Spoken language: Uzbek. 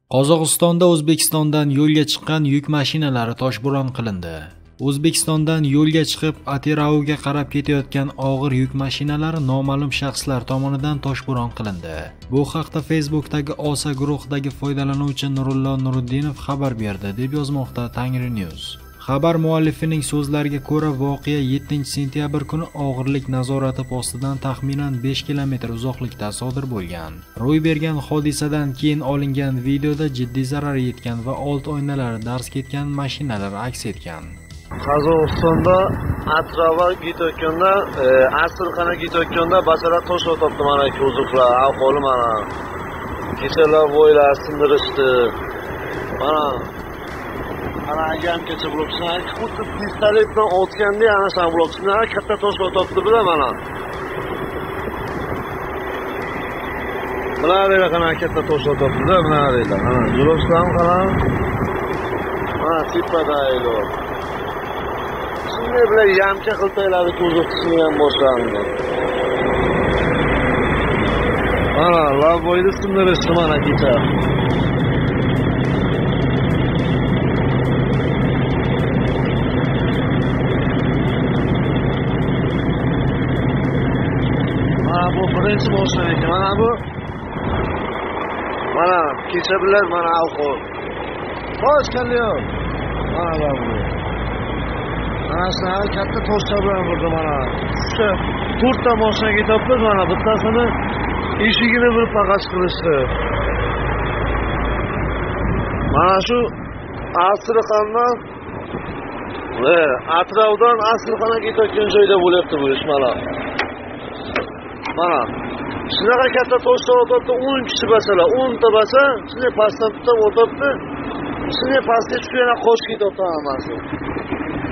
Qozog'istonda O'zbekistondan yo'lga chiqqan yuk mashinalari toshbo'ron qilindi. O'zbekistondan yo'lga chiqib, Atirauga qarab ketayotgan og'ir yuk mashinalari noma'lum shaxslar tomonidan toshbo'ron qilindi. Bu haqda Facebook'dagi OSA guruhidagi foydalanuvchi Nurullo Nuriddinov xabar berdi, deb yozmoqda Tangri News. Xabar muallifining so'zlariga ko'ra, voqea 7-sentyabr kuni og'irlik nazorati postidan taxminan 5 kilometr uzoqlikda sodir bo'lgan. Ro'y bergan hodisadan keyin olingan videoda jiddiy zarar yetgan va old oynalari darz ketgan mashinalar aks etgan. Qozog'istonda Atrava ketayotganda, Astrxana ketayotganda basara tosh o'tibdi mana ko'zuklar, ahvoli mana. Kechalar bo'ylar sindirishdi. Ana agamgacha blokchini xuddi pistolet bilan otganda ana shu blokchini katta tosh o'tibdi bilan mana. Mana qana katta tosh o'tibdi-da, mana deydi. Ana yo'lovchilar qarang. Mana tepada edi. Shunday bilan yamcha qiltaylari ko'zib tushgan boshlandi. Mana lavoyni sindirishdi mana kecha. Bu birinchi mashina ekan. Mana bu. Mana kecha bilan mana alqol. Tosh keldi. Mana bu. Mana sal katta toshlar bilan urdi mana. Shu 4 ta mashina ketibdi, mana bittasini eshigini bir paqas qilishdi. Mana shu Astrxandan Atravdan Astrxana ketayotgan joyda bo'lyapti bu ish mana. Mana shunaqa katta toshlar o'tibdi, 10 kishi basalar, 10 ta basa, shunday pastdan tutib o'tibdi. Shunday pastga tushib yana qo'sh ketyapti hammasi.